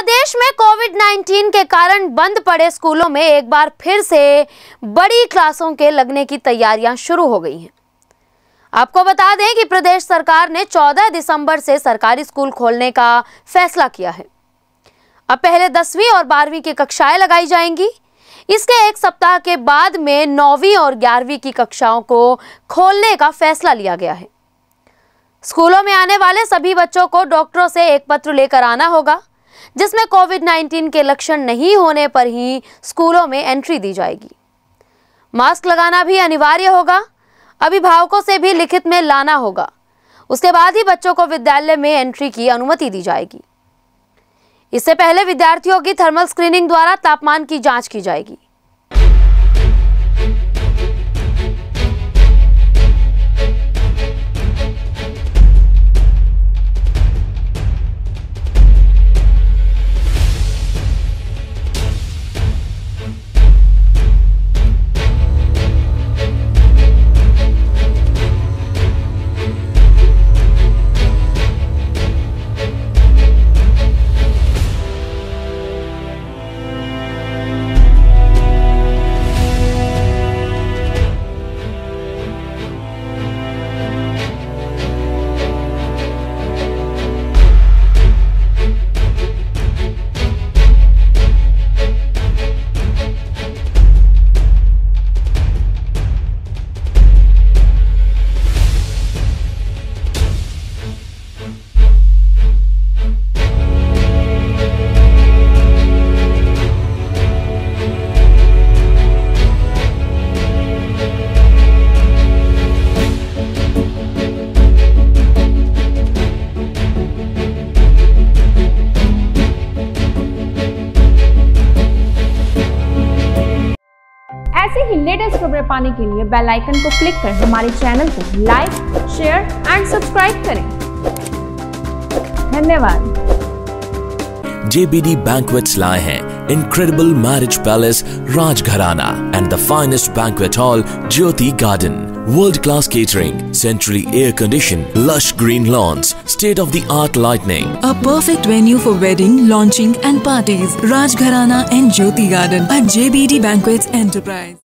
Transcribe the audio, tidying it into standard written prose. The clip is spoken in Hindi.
प्रदेश में कोविड-19 के कारण बंद पड़े स्कूलों में एक बार फिर से बड़ी क्लासों के लगने की तैयारियां शुरू हो गई हैं। आपको बता दें कि प्रदेश सरकार ने 14 दिसंबर से सरकारी स्कूल खोलने का फैसला किया है। अब पहले 10वीं और 12वीं की कक्षाएं लगाई जाएंगी। इसके एक सप्ताह के बाद में 9वीं और 11वीं की कक्षाओं को खोलने का फैसला लिया गया है। स्कूलों में आने वाले सभी बच्चों को डॉक्टरों से एक पत्र लेकर आना होगा, जिसमें कोविड-19 के लक्षण नहीं होने पर ही स्कूलों में एंट्री दी जाएगी। मास्क लगाना भी अनिवार्य होगा। अभिभावकों से भी लिखित में लाना होगा। उसके बाद ही बच्चों को विद्यालय में एंट्री की अनुमति दी जाएगी। इससे पहले विद्यार्थियों की थर्मल स्क्रीनिंग द्वारा तापमान की जांच की जाएगी। ऐसे ही लेटेस्ट खबरें पाने के लिए बेल आइकन को क्लिक कर हमारे चैनल को लाइक, शेयर एंड सब्सक्राइब करें। धन्यवाद। JBD Banquets लाए हैं incredible marriage palace Rajgharana and the finest banquet hall Jyoti Garden. World-class catering, centrally air-conditioned, lush green lawns, state-of-the-art lighting. A perfect venue for wedding, launching and parties. Rajgharana and Jyoti Garden at JBD Banquets Enterprise.